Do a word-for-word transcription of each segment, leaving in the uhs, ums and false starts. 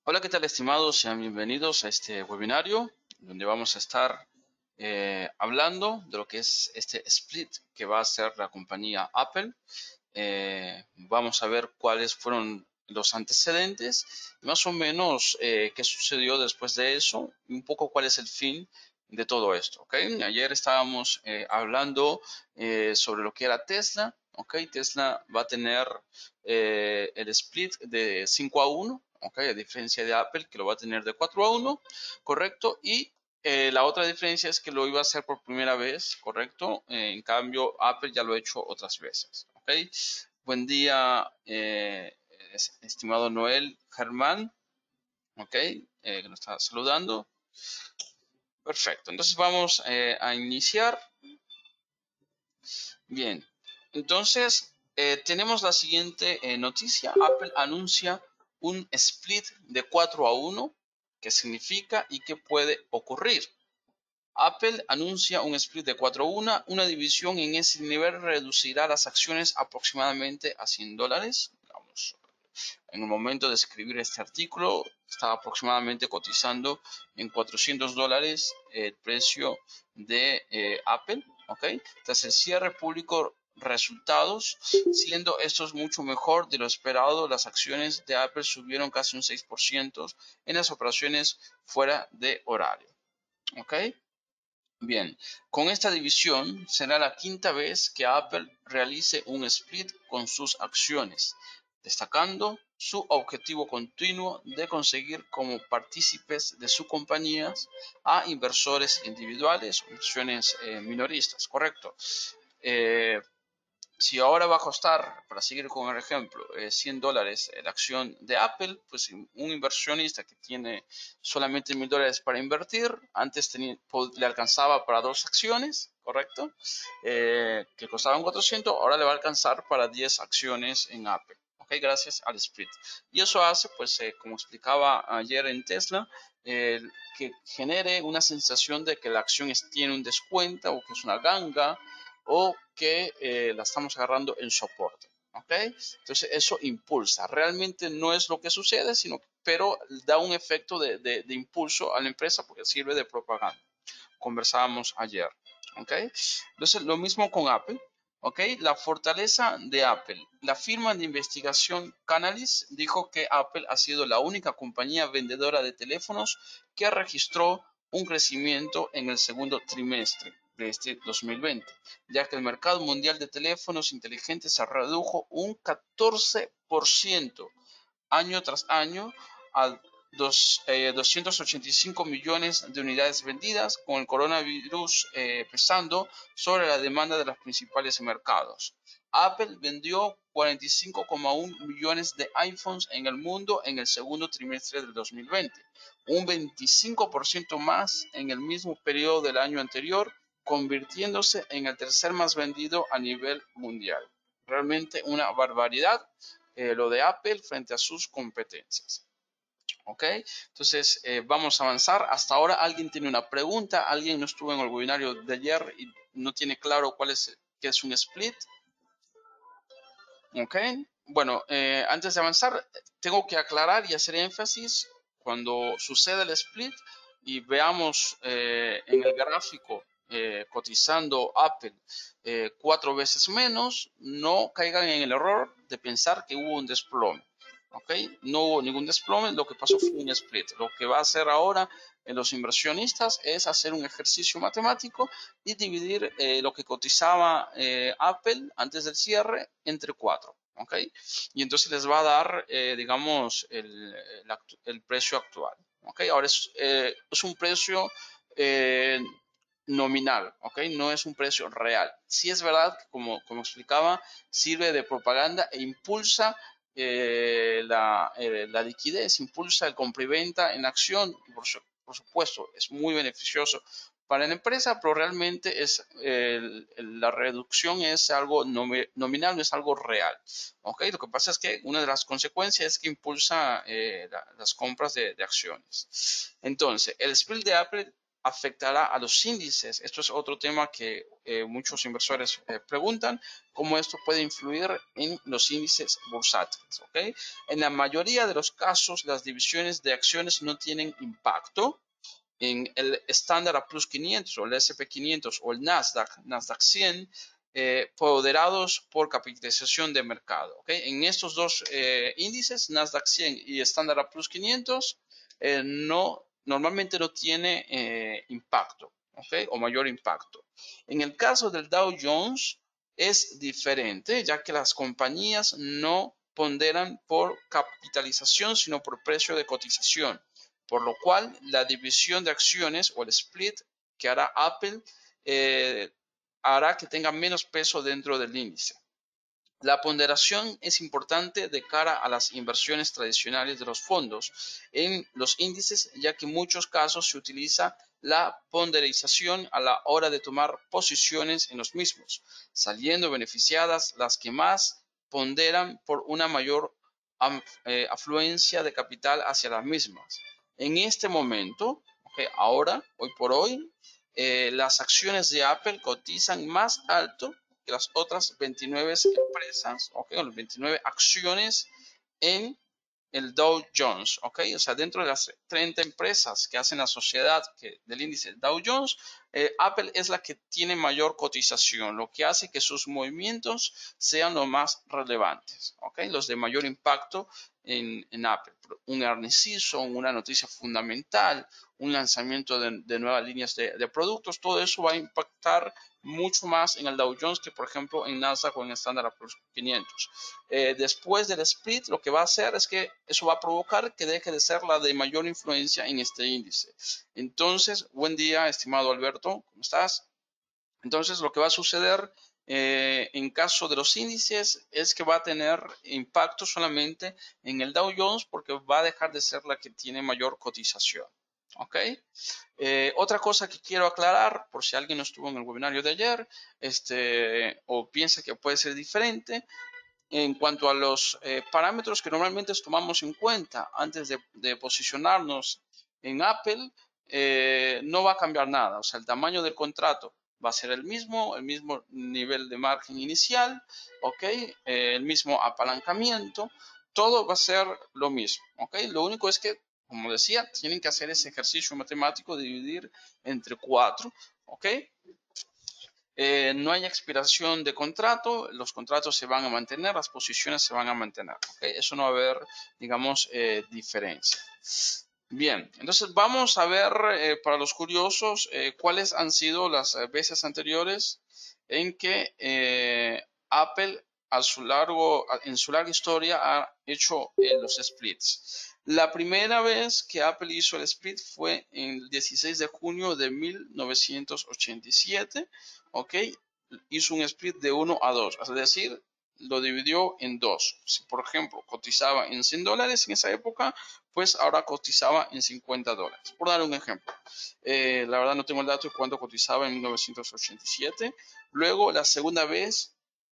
Hola, ¿qué tal, estimados? Sean bienvenidos a este webinario donde vamos a estar eh, hablando de lo que es este split que va a hacer la compañía Apple. Eh, vamos a ver cuáles fueron los antecedentes y más o menos eh, qué sucedió después de eso y un poco cuál es el fin de todo esto. ¿Ok? Ayer estábamos eh, hablando eh, sobre lo que era Tesla. ¿Ok? Tesla va a tener eh, el split de cinco a uno. ¿Ok? A diferencia de Apple, que lo va a tener de cuatro a uno, ¿correcto? Y eh, la otra diferencia es que lo iba a hacer por primera vez, ¿correcto? Eh, en cambio, Apple ya lo ha hecho otras veces, ¿ok? Buen día, eh, estimado Noel Germán, ¿ok? Eh, que nos está saludando. Perfecto, entonces vamos eh, a iniciar. Bien, entonces eh, tenemos la siguiente eh, noticia. Apple anuncia un split de cuatro a uno. ¿Qué significa y qué puede ocurrir? Apple anuncia un split de cuatro a uno. Una división en ese nivel reducirá las acciones aproximadamente a cien dólares. Digamos, en el momento de escribir este artículo estaba aproximadamente cotizando en cuatrocientos dólares el precio de eh, Apple, ¿ok? Tras el cierre público resultados, siendo estos mucho mejor de lo esperado, las acciones de Apple subieron casi un seis por ciento en las operaciones fuera de horario, ¿ok? Bien, con esta división será la quinta vez que Apple realice un split con sus acciones, destacando su objetivo continuo de conseguir como partícipes de sus compañías a inversores individuales o inversiones eh, minoristas, ¿correcto? Eh, si ahora va a costar, para seguir con el ejemplo, eh, cien dólares la acción de Apple, pues un inversionista que tiene solamente mil dólares para invertir, antes tenía, le alcanzaba para dos acciones, ¿correcto? Eh, que costaban cuatrocientos, ahora le va a alcanzar para diez acciones en Apple. ¿Ok? Gracias al split. Y eso hace, pues, eh, como explicaba ayer en Tesla, eh, que genere una sensación de que la acción es, tiene un descuento o que es una ganga o que eh, la estamos agarrando en soporte. ¿Ok? Entonces eso impulsa. Realmente no es lo que sucede, sino, pero da un efecto de, de, de impulso a la empresa porque sirve de propaganda. Conversábamos ayer. ¿Ok? Entonces lo mismo con Apple. ¿Ok? La fortaleza de Apple. La firma de investigación Canalys dijo que Apple ha sido la única compañía vendedora de teléfonos que registró un crecimiento en el segundo trimestre de este dos mil veinte, ya que el mercado mundial de teléfonos inteligentes se redujo un catorce por ciento año tras año a dos, eh, doscientos ochenta y cinco millones de unidades vendidas, con el coronavirus eh, pesando sobre la demanda de los principales mercados. Apple vendió cuarenta y cinco coma uno millones de iPhones en el mundo en el segundo trimestre del dos mil veinte, un veinticinco por ciento más en el mismo periodo del año anterior, convirtiéndose en el tercer más vendido a nivel mundial. Realmente una barbaridad eh, lo de Apple frente a sus competencias. ¿Ok? Entonces, eh, vamos a avanzar. Hasta ahora alguien tiene una pregunta, alguien no estuvo en el webinario de ayer y no tiene claro cuál es, qué es un split. ¿Ok? Bueno, eh, antes de avanzar, tengo que aclarar y hacer énfasis cuando sucede el split y veamos eh, en el gráfico eh, cotizando Apple eh, cuatro veces menos, no caigan en el error de pensar que hubo un desplome. ¿Ok? No hubo ningún desplome, lo que pasó fue un split. Lo que va a hacer ahora en los inversionistas es hacer un ejercicio matemático y dividir eh, lo que cotizaba eh, Apple antes del cierre entre cuatro. ¿Ok? Y entonces les va a dar, eh, digamos, el, el, el, precio actual. ¿Ok? Ahora es, eh, es un precio eh, nominal, ¿ok? No es un precio real. Sí es verdad que, como, como explicaba, sirve de propaganda e impulsa eh, la, eh, la, liquidez, impulsa el compra y venta en acción. Por, su, por supuesto, es muy beneficioso para la empresa, pero realmente es eh, la reducción es algo nominal, no es algo real. ¿Okay? Lo que pasa es que una de las consecuencias es que impulsa eh, la, las compras de, de acciones. Entonces, el split de Apple afectará a los índices. Esto es otro tema que eh, muchos inversores eh, preguntan, cómo esto puede influir en los índices bursátiles. ¿Okay? En la mayoría de los casos, las divisiones de acciones no tienen impacto. En el Standard and Poor's quinientos o el S and P quinientos o el Nasdaq, Nasdaq cien, eh, poderados por capitalización de mercado. ¿Okay? En estos dos eh, índices, Nasdaq cien y Standard and Poor's quinientos, eh, no, normalmente no tiene eh, impacto, ¿okay? O mayor impacto. En el caso del Dow Jones es diferente, ya que las compañías no ponderan por capitalización, sino por precio de cotización, por lo cual la división de acciones o el split que hará Apple eh, hará que tenga menos peso dentro del índice. La ponderación es importante de cara a las inversiones tradicionales de los fondos en los índices, ya que en muchos casos se utiliza la ponderización a la hora de tomar posiciones en los mismos, saliendo beneficiadas las que más ponderan por una mayor eh, afluencia de capital hacia las mismas. En este momento, okay, ahora, hoy por hoy, eh, las acciones de Apple cotizan más alto que las otras veintinueve empresas, okay, o las veintinueve acciones en el Dow Jones, ¿ok? O sea, dentro de las treinta empresas que hacen la sociedad que, del índice Dow Jones, eh, Apple es la que tiene mayor cotización, lo que hace que sus movimientos sean los más relevantes, ¿ok? Los de mayor impacto en, en Apple. Un earnings season, una noticia fundamental, un lanzamiento de, de nuevas líneas de, de productos, todo eso va a impactar mucho más en el Dow Jones que, por ejemplo, en Nasdaq o en el Standard and Poor's quinientos. Eh, después del split, lo que va a hacer es que eso va a provocar que deje de ser la de mayor influencia en este índice. Entonces, buen día, estimado Alberto, ¿cómo estás? Entonces, lo que va a suceder eh, en caso de los índices es que va a tener impacto solamente en el Dow Jones porque va a dejar de ser la que tiene mayor cotización. ¿Ok? Eh, otra cosa que quiero aclarar, por si alguien no estuvo en el webinario de ayer, este, o piensa que puede ser diferente, en cuanto a los eh, parámetros que normalmente tomamos en cuenta antes de, de posicionarnos en Apple, eh, no va a cambiar nada. O sea, el tamaño del contrato va a ser el mismo, el mismo nivel de margen inicial, ¿ok? Eh, el mismo apalancamiento, todo va a ser lo mismo, ¿ok? Lo único es que, como decía, tienen que hacer ese ejercicio matemático de dividir entre cuatro, ¿ok? Eh, no hay expiración de contrato, los contratos se van a mantener, las posiciones se van a mantener. ¿Okay? Eso no va a haber, digamos, eh, diferencia. Bien, entonces vamos a ver eh, para los curiosos eh, cuáles han sido las veces anteriores en que eh, Apple a su largo, en su larga historia ha hecho eh, los splits. La primera vez que Apple hizo el split fue en el dieciséis de junio de mil novecientos ochenta y siete, ¿ok? Hizo un split de uno a dos, es decir, lo dividió en dos. Si, por ejemplo, cotizaba en cien dólares en esa época, pues ahora cotizaba en cincuenta dólares. Por dar un ejemplo. Eh, la verdad no tengo el dato de cuánto cotizaba en mil novecientos ochenta y siete. Luego, la segunda vez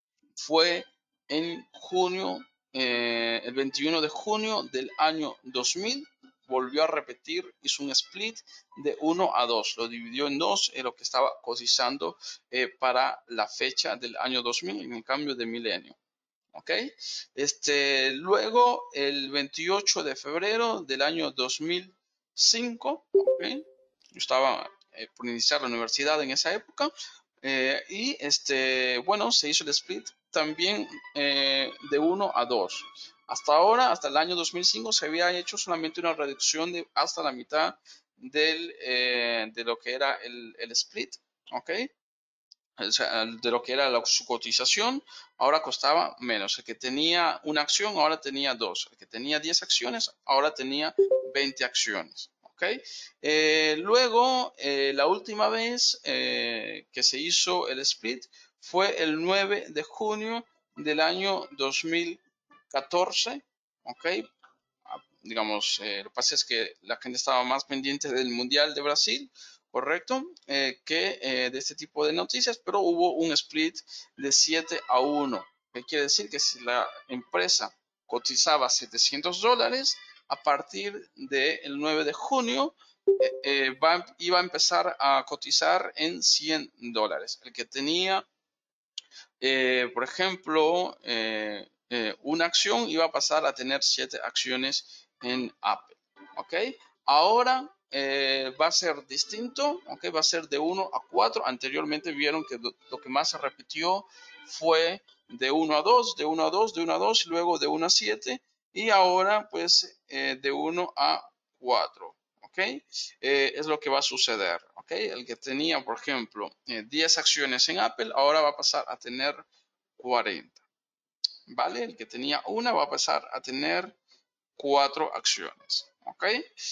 fue en junio, eh, el veintiuno de junio del año dos mil. Volvió a repetir, hizo un split de uno a dos, lo dividió en dos, en lo que estaba cotizando eh, para la fecha del año dos mil, en el cambio de milenio. ¿Ok? Este, luego, el veintiocho de febrero del año dos mil cinco, ¿okay? Yo estaba eh, por iniciar la universidad en esa época, eh, y este, bueno, se hizo el split también eh, de uno a dos. Hasta ahora, hasta el año dos mil cinco, se había hecho solamente una reducción de hasta la mitad del, eh, de lo que era el, el split, ¿ok? O sea, de lo que era la, su cotización, ahora costaba menos. El que tenía una acción, ahora tenía dos. El que tenía diez acciones, ahora tenía veinte acciones. ¿Okay? Eh, luego, eh, la última vez eh, que se hizo el split fue el nueve de junio del año dos mil catorce. ¿Ok? Digamos, eh, lo que pasa es que la gente estaba más pendiente del Mundial de Brasil, correcto, eh, que eh, de este tipo de noticias, pero hubo un split de siete a uno, que quiere decir que si la empresa cotizaba setecientos dólares, a partir del nueve de junio eh, eh, va, iba a empezar a cotizar en cien dólares. El que tenía, eh, por ejemplo, eh, eh, una acción iba a pasar a tener siete acciones en Apple. ¿Ok? Ahora eh, va a ser distinto, ¿ok? Va a ser de uno a cuatro. Anteriormente vieron que lo, lo que más se repitió fue de uno a dos, de uno a dos, de uno a dos, y luego de uno a siete. Y ahora, pues, eh, de uno a cuatro. ¿Ok? Eh, es lo que va a suceder. ¿Ok? El que tenía, por ejemplo, eh, diez acciones en Apple, ahora va a pasar a tener cuarenta. ¿Vale? El que tenía una va a pasar a tener cuatro acciones. ¿Ok?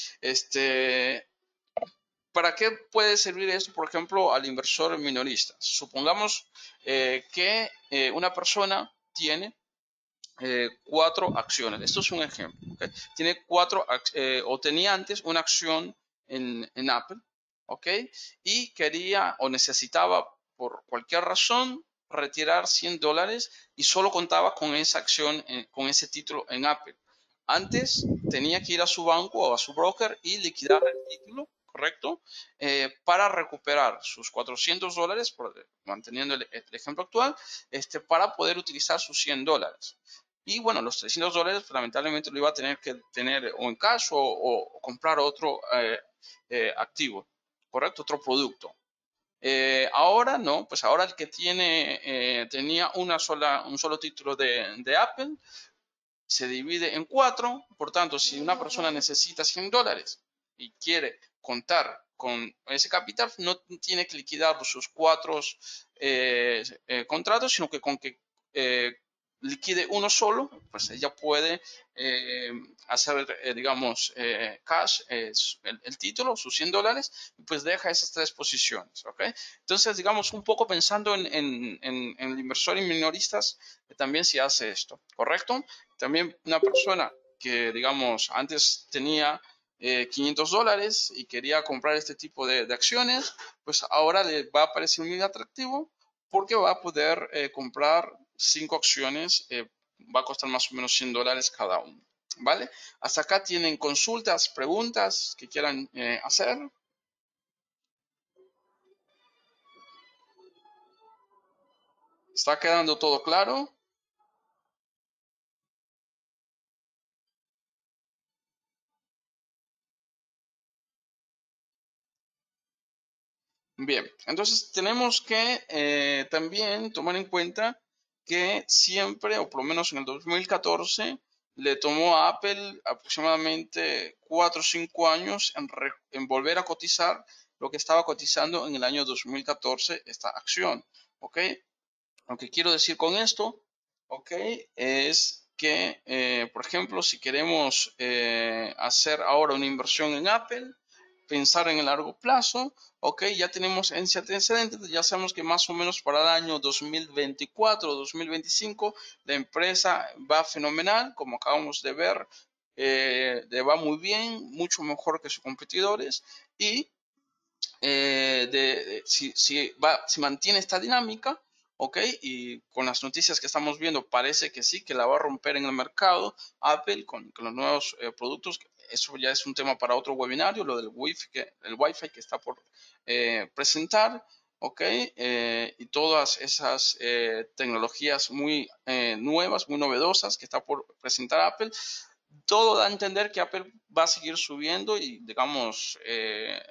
Este, ¿para qué puede servir esto, por ejemplo, al inversor minorista? Supongamos eh, que eh, una persona tiene eh, cuatro acciones. Esto es un ejemplo. ¿Okay? Tiene cuatro, eh, o tenía antes una acción en, en Apple, ¿ok? Y quería o necesitaba, por cualquier razón, retirar cien dólares y solo contaba con esa acción, en, con ese título en Apple. Antes tenía que ir a su banco o a su broker y liquidar el título, ¿correcto? Eh, para recuperar sus cuatrocientos dólares, por, manteniendo el, el, ejemplo actual, este, para poder utilizar sus cien dólares. Y bueno, los trescientos dólares pues, lamentablemente lo iba a tener que tener o en cash o, o comprar otro eh, eh, activo, ¿correcto? Otro producto. Eh, ahora no, pues ahora el que tiene, eh, tenía una sola, un solo título de, de Apple, se divide en cuatro. Por tanto, si una persona necesita cien dólares y quiere contar con ese capital, no tiene que liquidar sus cuatro eh, eh, contratos, sino que con que eh, liquide uno solo, pues ella puede eh, hacer, eh, digamos, eh, cash, eh, el, el, título, sus cien dólares, y pues deja esas tres posiciones, ¿ok? Entonces, digamos, un poco pensando en, en, en, en el inversor y minoristas, eh, también se hace esto, ¿correcto? También una persona que, digamos, antes tenía eh, quinientos dólares y quería comprar este tipo de, de, acciones, pues ahora le va a parecer muy atractivo porque va a poder eh, comprar cinco acciones, eh, va a costar más o menos cien dólares cada uno. ¿Vale? Hasta acá tienen consultas, preguntas que quieran eh, hacer. ¿Está quedando todo claro? Bien, entonces tenemos que eh, también tomar en cuenta que siempre, o por lo menos en el dos mil catorce, le tomó a Apple aproximadamente cuatro o cinco años en, re, en volver a cotizar lo que estaba cotizando en el año dos mil catorce esta acción. ¿Ok? Lo que quiero decir con esto, ¿ok? Es que, eh, por ejemplo, si queremos eh, hacer ahora una inversión en Apple, pensar en el largo plazo, ok, ya tenemos ese antecedente, ya sabemos que más o menos para el año dos mil veinticuatro, dos mil veinticinco, la empresa va fenomenal, como acabamos de ver, eh, le va muy bien, mucho mejor que sus competidores, y eh, de, de, si, si, va, si mantiene esta dinámica, ¿ok? Y con las noticias que estamos viendo parece que sí, que la va a romper en el mercado Apple con, con los nuevos eh, productos. Eso ya es un tema para otro webinario, lo del Wi-Fi que, el Wi-Fi que está por eh, presentar, ¿ok? Eh, y todas esas eh, tecnologías muy eh, nuevas, muy novedosas que está por presentar Apple. Todo da a entender que Apple va a seguir subiendo y, digamos, eh,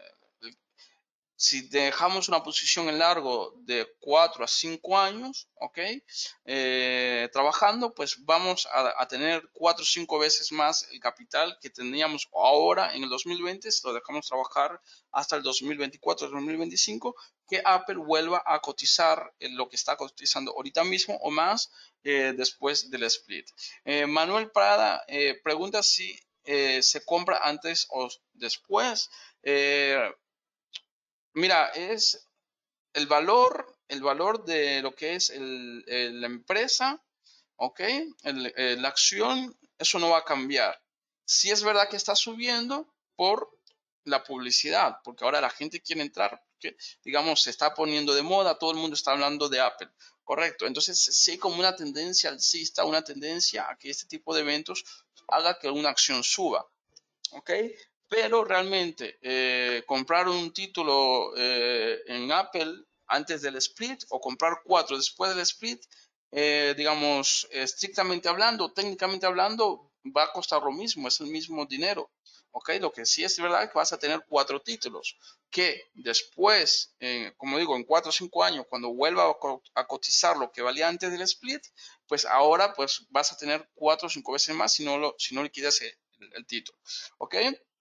si dejamos una posición en largo de cuatro a cinco años, ¿ok? Eh, trabajando, pues vamos a, a tener cuatro o cinco veces más el capital que teníamos ahora en el dos mil veinte, si lo dejamos trabajar hasta el dos mil veinticuatro, dos mil veinticinco, que Apple vuelva a cotizar en lo que está cotizando ahorita mismo o más eh, después del split. Eh, Manuel Prada eh, pregunta si eh, se compra antes o después. Eh, Mira, es el valor, el valor de lo que es el, el- la empresa, ¿ok? El- eh, la acción, eso no va a cambiar. Sí es verdad que está subiendo por la publicidad, porque ahora la gente quiere entrar, porque, digamos, se está poniendo de moda, todo el mundo está hablando de Apple, ¿correcto? Entonces, sí hay como una tendencia alcista, una tendencia a que este tipo de eventos haga que una acción suba, ¿ok? Pero realmente eh, comprar un título eh, en Apple antes del split o comprar cuatro después del split, eh, digamos, estrictamente hablando, técnicamente hablando, va a costar lo mismo, es el mismo dinero. ¿Ok? Lo que sí es verdad es que vas a tener cuatro títulos que después, eh, como digo, en cuatro o cinco años, cuando vuelva a, co a cotizar lo que valía antes del split, pues ahora pues vas a tener cuatro o cinco veces más si no, lo, si no liquidas el, el título. ¿Ok?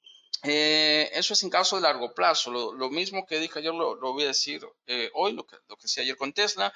Eh, eso es en caso de largo plazo. Lo, lo mismo que dije ayer lo, lo voy a decir eh, hoy, lo que, lo que decía ayer con Tesla.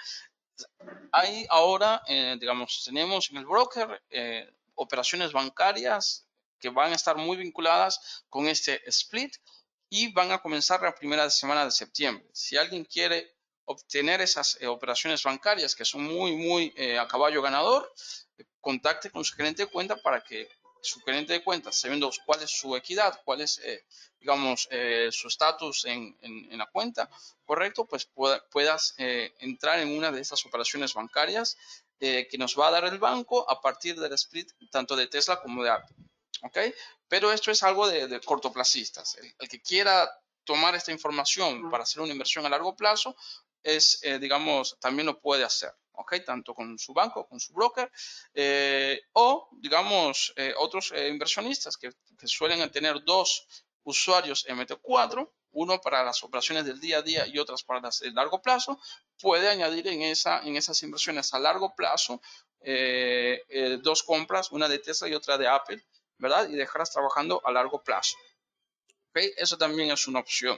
Hay ahora, eh, digamos, tenemos en el broker eh, operaciones bancarias que van a estar muy vinculadas con este split y van a comenzar la primera semana de septiembre. Si alguien quiere obtener esas eh, operaciones bancarias que son muy, muy eh, a caballo ganador, eh, contacte con su gerente de cuenta para que su gerente de cuenta, sabiendo cuál es su equidad, cuál es, eh, digamos, eh, su estatus en, en, en, la cuenta, correcto, pues pueda, puedas eh, entrar en una de estas operaciones bancarias eh, que nos va a dar el banco a partir del split tanto de Tesla como de Apple. ¿Ok? Pero esto es algo de, de cortoplacistas. El, el, que quiera tomar esta información para hacer una inversión a largo plazo, es, eh, digamos, también lo puede hacer. ¿Ok? Tanto con su banco, con su broker, eh, o, digamos, eh, otros eh, inversionistas que, que suelen tener dos usuarios M T cuatro, uno para las operaciones del día a día y otras para las de largo plazo, puede añadir en, esa, en esas inversiones a largo plazo eh, eh, dos compras, una de Tesla y otra de Apple, ¿verdad? Y dejarlas trabajando a largo plazo. ¿Okay? Eso también es una opción.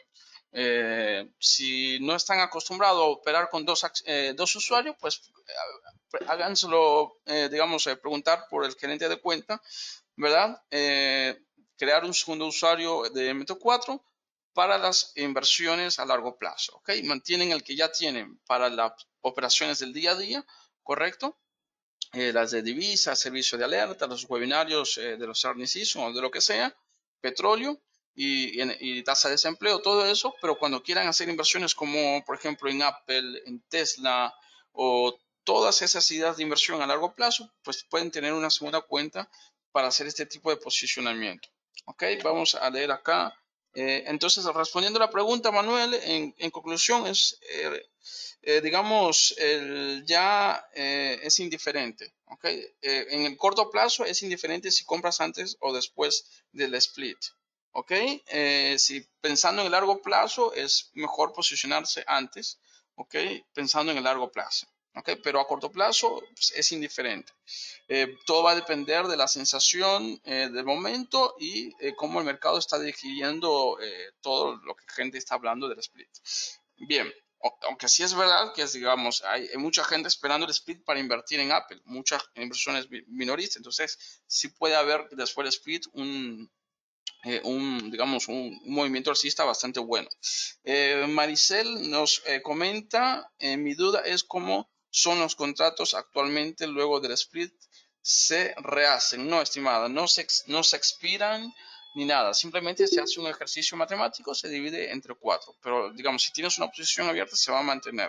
Eh, si no están acostumbrados a operar con dos, eh, dos usuarios, pues eh, háganselo, eh, digamos, eh, preguntar por el gerente de cuenta, ¿verdad? Eh, crear un segundo usuario de M T cuatro para las inversiones a largo plazo, ¿ok? Mantienen el que ya tienen para las operaciones del día a día, ¿correcto? Eh, las de divisas, servicio de alerta, los webinarios eh, de los earnings season o de lo que sea, petróleo y, y, y, tasa de desempleo, todo eso, pero cuando quieran hacer inversiones como por ejemplo en Apple, en Tesla o todas esas ideas de inversión a largo plazo, pues pueden tener una segunda cuenta para hacer este tipo de posicionamiento. Ok, vamos a leer acá. Eh, entonces, respondiendo a la pregunta, Manuel, en, en conclusión, es, eh, eh, digamos, el ya eh, es indiferente. ¿Okay? Eh, en el corto plazo es indiferente si compras antes o después del split. ¿Ok? Eh, si pensando en el largo plazo es mejor posicionarse antes. ¿Ok? Pensando en el largo plazo. ¿Ok? Pero a corto plazo pues, es indiferente. Eh, todo va a depender de la sensación eh, del momento y eh, cómo el mercado está digiriendo eh, todo lo que gente está hablando del split. Bien, aunque sí es verdad que es, digamos, hay, hay mucha gente esperando el split para invertir en Apple, muchas inversiones minoristas, entonces sí puede haber después del split un, eh, un digamos, un, un, movimiento alcista bastante bueno. Eh, Maricel nos eh, comenta, eh, mi duda es cómo son los contratos actualmente luego del split se rehacen. No, estimada, no se, no se expiran ni nada, simplemente se hace un ejercicio matemático, se divide entre cuatro, pero digamos, si tienes una posición abierta se va a mantener.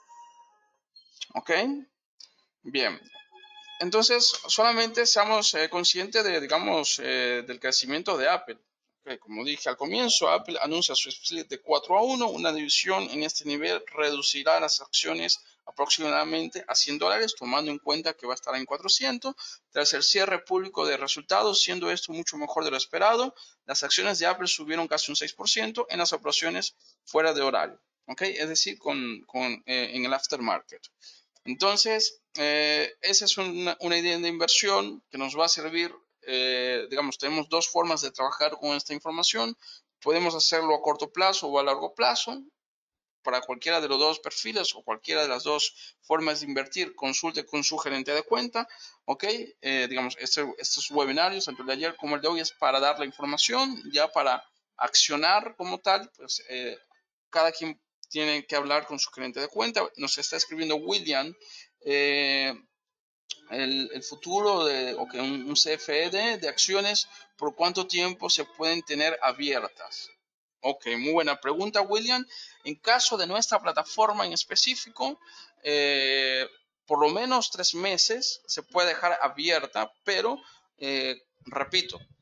¿Ok? Bien. Entonces, solamente seamos eh, conscientes de, digamos, eh, del crecimiento de Apple. Okay, como dije al comienzo, Apple anuncia su split de cuatro a uno. Una división en este nivel reducirá las acciones aproximadamente a cien dólares, tomando en cuenta que va a estar en cuatrocientos. Tras el cierre público de resultados, siendo esto mucho mejor de lo esperado, las acciones de Apple subieron casi un seis por ciento en las operaciones fuera de horario. Okay, es decir, con, con, eh, en el aftermarket. Entonces, eh, esa es una, una, idea de inversión que nos va a servir, eh, digamos, tenemos dos formas de trabajar con esta información. Podemos hacerlo a corto plazo o a largo plazo. Para cualquiera de los dos perfiles o cualquiera de las dos formas de invertir, consulte con su gerente de cuenta. Ok, eh, digamos, este, estos webinarios, tanto el de ayer como el de hoy, es para dar la información, ya para accionar como tal, pues eh, cada quien tiene que hablar con su gerente de cuenta. Nos está escribiendo William, eh, el, el, futuro de okay, un, un C F D de acciones, ¿por cuánto tiempo se pueden tener abiertas? Ok, muy buena pregunta, William. En caso de nuestra plataforma en específico, eh, por lo menos tres meses se puede dejar abierta, pero eh, repito,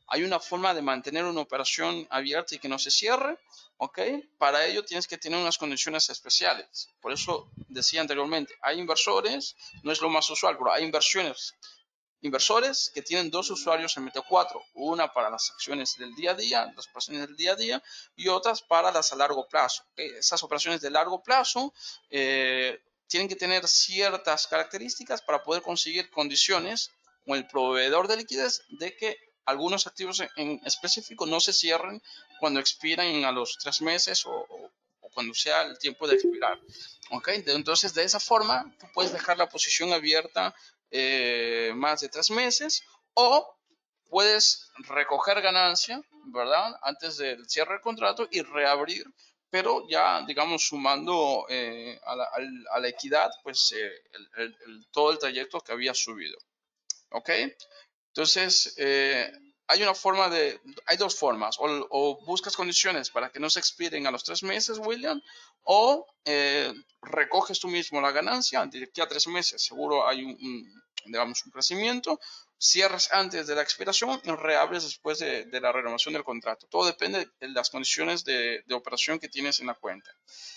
hay una forma de mantener una operación abierta y que no se cierre, ¿ok? Para ello tienes que tener unas condiciones especiales. Por eso decía anteriormente, hay inversores, no es lo más usual, pero hay inversiones inversores que tienen dos usuarios en MT cuatro, una para las acciones del día a día, las operaciones del día a día, y otras para las a largo plazo. ¿Okay? Esas operaciones de largo plazo eh, tienen que tener ciertas características para poder conseguir condiciones con el proveedor de liquidez de que algunos activos en específico no se cierren cuando expiran a los tres meses o, o, o cuando sea el tiempo de expirar. ¿Okay? Entonces, de esa forma, tú puedes dejar la posición abierta eh, más de tres meses o puedes recoger ganancia, ¿verdad? Antes del cierre del contrato y reabrir, pero ya, digamos, sumando eh, a, la, a, la, equidad, pues eh, el, el, el, todo el trayecto que había subido, ¿ok? Entonces, eh, hay una forma de, hay dos formas, o, o, buscas condiciones para que no se expiren a los tres meses, William, o eh, recoges tú mismo la ganancia, de aquí a tres meses seguro hay un, un, digamos, un crecimiento, cierras antes de la expiración y reabres después de, de la renovación del contrato. Todo depende de las condiciones de, de operación que tienes en la cuenta.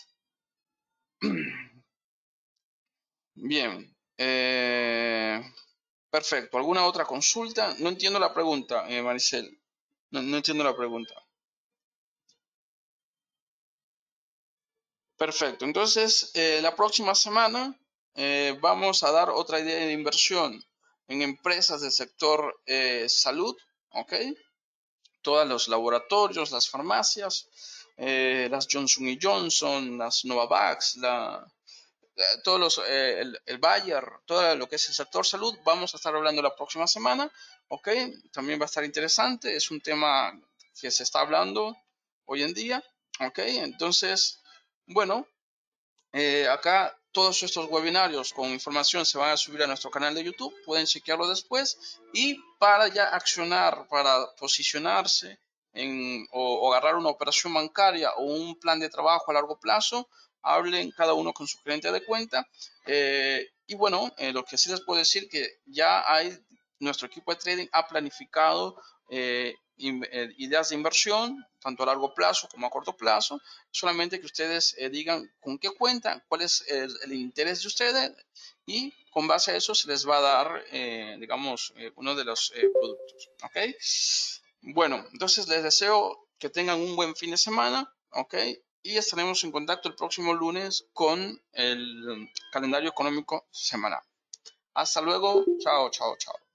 Bien. Eh, perfecto. ¿Alguna otra consulta? No entiendo la pregunta, eh, Maricel. No, no entiendo la pregunta. Perfecto. Entonces, eh, la próxima semana eh, vamos a dar otra idea de inversión en empresas del sector eh, salud, ¿ok? Todos los laboratorios, las farmacias, eh, las Johnson y Johnson, las Novavax, la, todos los, eh, el, el Bayer, todo lo que es el sector salud, vamos a estar hablando la próxima semana, ¿ok? También va a estar interesante, es un tema que se está hablando hoy en día, ¿ok? Entonces, bueno, eh, acá todos estos webinarios con información se van a subir a nuestro canal de YouTube, pueden chequearlo después y para ya accionar, para posicionarse en, o, o agarrar una operación bancaria o un plan de trabajo a largo plazo, hablen cada uno con su gerente de cuenta. Eh, y bueno, eh, lo que sí les puedo decir que ya hay, nuestro equipo de trading ha planificado eh, in, eh, ideas de inversión, tanto a largo plazo como a corto plazo, solamente que ustedes eh, digan con qué cuentan, cuál es el, el, interés de ustedes y con base a eso se les va a dar, eh, digamos, eh, uno de los eh, productos, ¿ok? Bueno, entonces les deseo que tengan un buen fin de semana, ¿ok? Y estaremos en contacto el próximo lunes con el calendario económico semanal. Hasta luego, chao, chao, chao.